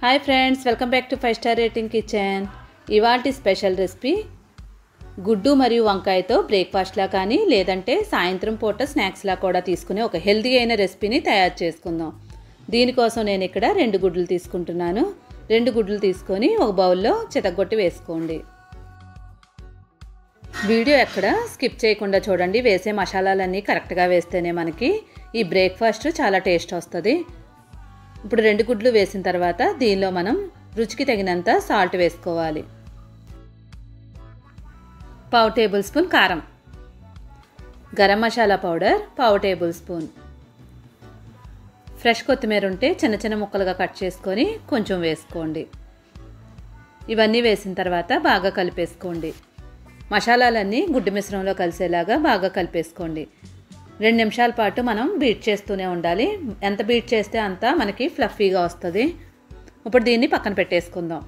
Hi friends, welcome back to 5 star rating kitchen. ఇవాల్టి special recipe గుడ్డు మరియు వంకాయతో బ్రేక్ఫాస్ట్లా కానీ లేదంటే సాయంత్రం పూట స్నాక్స్లా కూడా తీసుకునే ఒక హెల్తీ అయిన రెసిపీని తయారు చేసుకుందాం. దీనికోసం నేను ఇక్కడ 2 గుడ్లు తీసుకుంటున్నాను. 2 గుడ్లు తీసుకొని ఒక బౌల్లో చితగొట్టి వేసుకోండి. వీడియో ఎక్కడ స్కిప్ చేయకుండా చూడండి. వేసే మసాలాలన్నీ కరెక్ట్గా వేస్తేనే మనకి ఈ బ్రేక్ఫాస్ట్ చాలా టేస్ట్ వస్తుంది. ఇప్పుడు 2 గుడ్లు వేసిన తర్వాత దీనిలో మనం రుచికి తగినంత సాల్ట్ వేసుకోవాలి. 1/2 టేబుల్ స్పూన్ కారం, garam masala powder 1/2 tablespoon, fresh కొత్తిమీర ఉంటే చిన్న చిన్న ముక్కలుగా కట్ చేసుకొని కొంచెం వేసుకోండి. ఇవన్నీ వేసిన తర్వాత బాగా కలిపేసుకోండి. మసాలాలన్నీ గుడ్డు మిశ్రమంలో కలిసేలాగా బాగా కలిపేసుకోండి. 2 నిమిషాల పాటు మనం బీట్ చేస్తూనే ఉండాలి. ఎంత బీట్ చేస్తే అంత మనకి ఫ్లఫీగా వస్తుంది. ఇప్పుడు దీన్ని పక్కన పెట్టేసుకుందాం.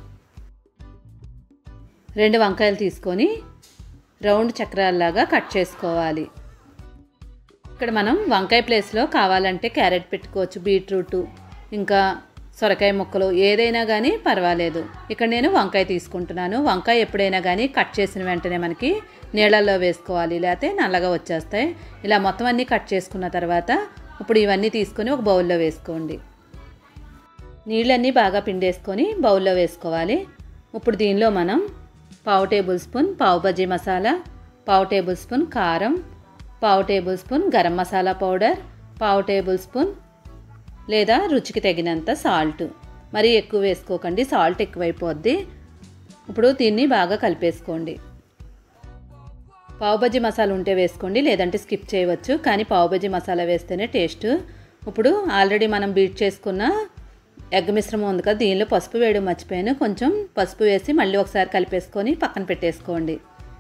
2 వంకాయలు తీసుకొని రౌండ్ చక్రాల్లాగా కట్ చేసుకోవాలి. ఇక్కడ మనం వంకాయ ప్లేస్లో కావాలంటే క్యారెట్ పెట్టుకోవచ్చు, బీట్రూట్, ఇంకా సొరకాయ ముక్కలు ఏదైనా కానీ పర్వాలేదు. ఇక్కడ నేను వంకాయ తీసుకుంటున్నాను. వంకాయ ఎప్పుడైనా కానీ కట్ చేసిన వెంటనే మనకి నీళ్ళల్లో వేసుకోవాలి, లేకపోతే నల్లగా వచ్చేస్తాయి. ఇలా మొత్తం అన్నీ కట్ చేసుకున్న తర్వాత ఇప్పుడు ఇవన్నీ తీసుకొని ఒక బౌల్లో వేసుకోండి. నీళ్ళన్నీ బాగా పిండేసుకొని బౌల్లో వేసుకోవాలి. ఇప్పుడు దీనిలో మనం 1/2 టేబుల్ స్పూన్ పావు బజ్జీ మసాలా, 1/2 టేబుల్ స్పూన్ కారం, 1/2 tablespoon garam masala powder, 1/2 tablespoon లేదా రుచికి తగినంత సాల్ట్. మరీ ఎక్కువ వేసుకోకండి, సాల్ట్ ఎక్కువైపోద్ది. ఇప్పుడు దీన్ని బాగా కలిపేసుకోండి. పావు బజ్జీ మసాలా ఉంటే వేసుకోండి, లేదంటే స్కిప్ చేయవచ్చు. కానీ పావు బజ్జీ మసాలా వేస్తేనే టేస్ట్. ఇప్పుడు ఆల్రెడీ మనం బీట్ చేసుకున్న ఎగ్ మిశ్రమం ఉంది కదా, దీనిలో పసుపు వేయడం మర్చిపోయాను. కొంచెం పసుపు వేసి మళ్ళీ ఒకసారి కలిపేసుకొని పక్కన పెట్టేసుకోండి.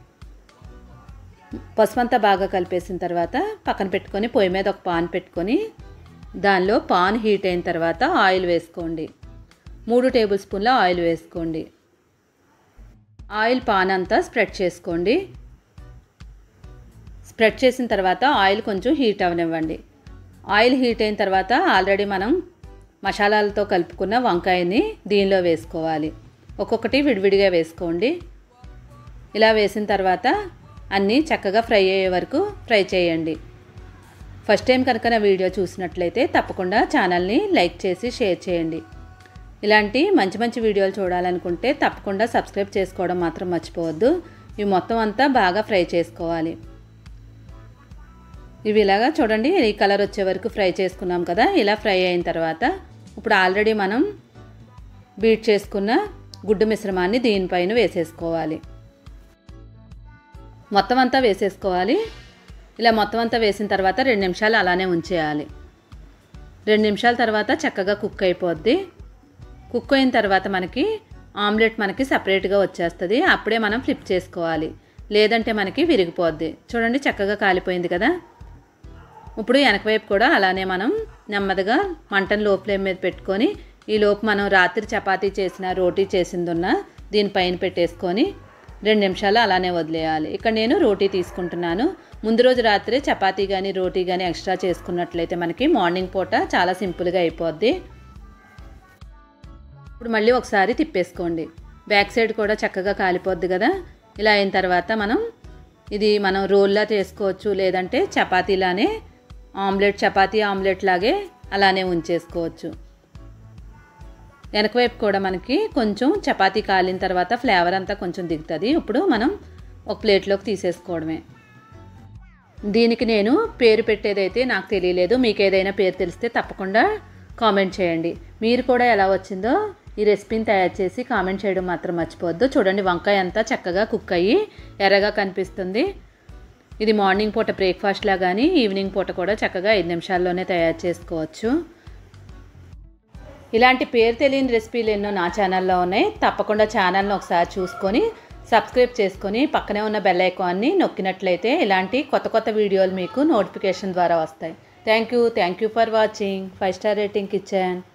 పసుపు అంతా బాగా కలిపేసిన తర్వాత పక్కన పెట్టుకొని పొయ్యి మీద ఒక పాన్ పెట్టుకొని దానిలో పాన్ హీట్ అయిన తర్వాత ఆయిల్ వేసుకోండి. 3 టేబుల్ స్పూన్ల ఆయిల్ వేసుకోండి. ఆయిల్ పాన్ అంతా స్ప్రెడ్ చేసుకోండి. స్ప్రెడ్ చేసిన తర్వాత ఆయిల్ కొంచెం హీట్ అవనివ్వండి. ఆయిల్ హీట్ అయిన తర్వాత ఆల్రెడీ మనం మసాలాలతో కలుపుకున్న వంకాయని దీనిలో వేసుకోవాలి. ఒక్కొక్కటి విడివిడిగా వేసుకోండి. ఇలా వేసిన తర్వాత అన్నీ చక్కగా ఫ్రై అయ్యే వరకు ఫ్రై చేయండి. ఫస్ట్ టైం కనుక నా వీడియో చూసినట్లయితే తప్పకుండా ఛానల్ని లైక్ చేసి షేర్ చేయండి. ఇలాంటి మంచి మంచి వీడియోలు చూడాలనుకుంటే తప్పకుండా సబ్స్క్రైబ్ చేసుకోవడం మాత్రం మర్చిపోవద్దు. ఇవి మొత్తం అంతా బాగా ఫ్రై చేసుకోవాలి. ఇవి ఇలాగా చూడండి, ఈ కలర్ వచ్చే వరకు ఫ్రై చేసుకున్నాం కదా. ఇలా ఫ్రై అయిన తర్వాత ఇప్పుడు ఆల్రెడీ మనం బీట్ చేసుకున్న గుడ్డు మిశ్రమాన్ని దీనిపైన వేసేసుకోవాలి. మొత్తం అంతా వేసేసుకోవాలి. ఇలా మొత్తం అంతా వేసిన తర్వాత 2 నిమిషాలు అలానే ఉంచేయాలి. 2 నిమిషాల తర్వాత చక్కగా కుక్ అయిపోద్ది. కుక్ అయిన తర్వాత మనకి ఆమ్లెట్ మనకి సపరేట్గా వచ్చేస్తుంది. అప్పుడే మనం ఫ్లిప్ చేసుకోవాలి, లేదంటే మనకి విరిగిపోద్ది. చూడండి, చక్కగా కాలిపోయింది కదా. ఇప్పుడు వెనక వైపు కూడా అలానే మనం నెమ్మదిగా మంటను లో ఫ్లేమ్ మీద పెట్టుకొని ఈ లోపు మనం రాత్రి చపాతీ చేసిన రోటీ చేసిందున్న దీనిపైన పెట్టేసుకొని 2 నిమిషాలు అలానే వదిలేయాలి. ఇక్కడ నేను రోటీ తీసుకుంటున్నాను. ముందు రోజు రాత్రి చపాతీ కానీ రోటీ కానీ ఎక్స్ట్రా చేసుకున్నట్లయితే మనకి మార్నింగ్ పూట చాలా సింపుల్గా అయిపోద్ది. ఇప్పుడు మళ్ళీ ఒకసారి తిప్పేసుకోండి. బ్యాక్ సైడ్ కూడా చక్కగా కాలిపోద్ది కదా. ఇలా అయిన తర్వాత మనం రోల్లా చేసుకోవచ్చు, లేదంటే చపాతీలానే చపాతీ ఆమ్లెట్ లాగే అలానే ఉంచేసుకోవచ్చు. వెనక వైపు కూడా మనకి కొంచెం చపాతీ కాలిన తర్వాత ఫ్లేవర్ అంతా కొంచెం దిగుతుంది. ఇప్పుడు మనం ఒక ప్లేట్లోకి తీసేసుకోవడమే. దీనికి నేను పేరు పెట్టేదైతే నాకు తెలియలేదు. మీకు ఏదైనా పేరు తెలిస్తే తప్పకుండా కామెంట్ చేయండి. మీరు కూడా ఎలా వచ్చిందో ఈ రెసిపీని తయారు చేసి కామెంట్ చేయడం మాత్రం మర్చిపోవద్దు. చూడండి, వంకాయ అంతా చక్కగా కుక్ అయ్యి ఎర్రగా కనిపిస్తుంది. ఇది మార్నింగ్ పూట బ్రేక్ఫాస్ట్లా కానీ ఈవినింగ్ పూట కూడా చక్కగా 5 నిమిషాల్లోనే తయారు చేసుకోవచ్చు. ఇలాంటి పేరు తెలియని రెసిపీలు ఎన్నో నా ఛానల్లో ఉన్నాయి. తప్పకుండా ఛానల్ని ఒకసారి చూసుకొని సబ్స్క్రైబ్ చేసుకొని పక్కనే ఉన్న బెల్ ఐకాన్ని నొక్కినట్లయితే ఇలాంటి కొత్త కొత్త వీడియోలు మీకు నోటిఫికేషన్ ద్వారా వస్తాయి. Thank you for watching 5 star rating kitchen.